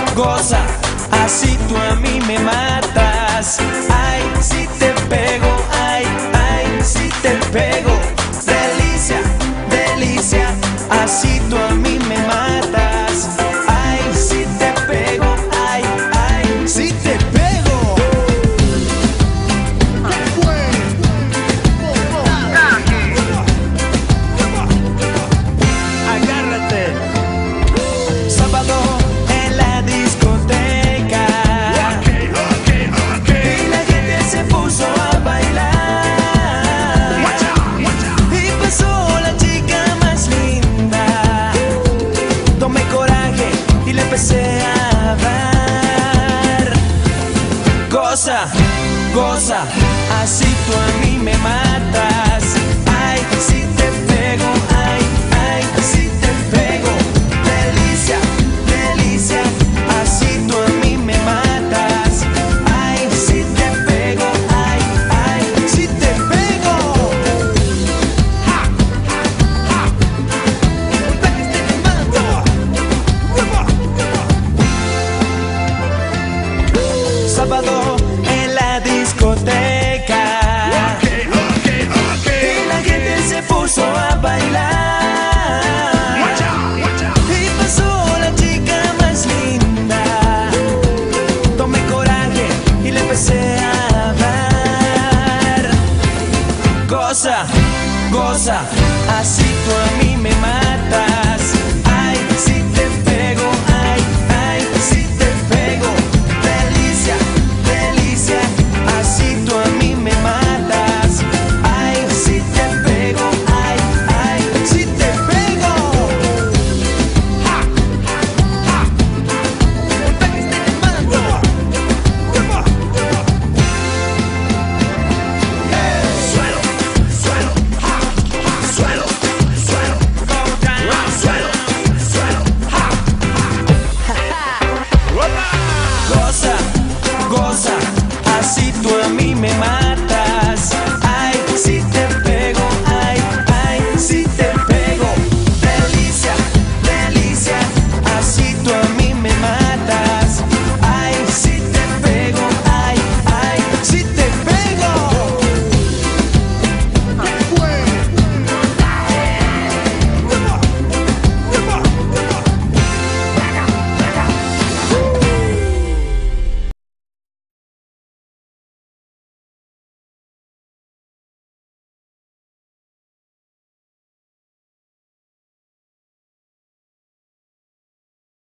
goza, así tú a mí me matas. Ay, si te pego, ay, ay, si te pego. Delicia, delicia, así tú a mí me matas. Ay, si te pego, ay, ay, si te pego. Agárrate. Sábado en la discoteca, y la gente se puso a bailar, y pasó la chica más linda. Tomé coraje y le empecé a dar. Goza, goza, así tú a mí me matas. Ay, si te pego, ay, ay, si te pego. Delicia, delicia, así tú a mí me matas. Ay, si te pego, ay, ay, si te pego. Sábado en la discoteca, y la gente se puso a bailar, y pasó la chica más linda. Tomé coraje y le empecé a dar. Goza, goza, así tú a mí me matas.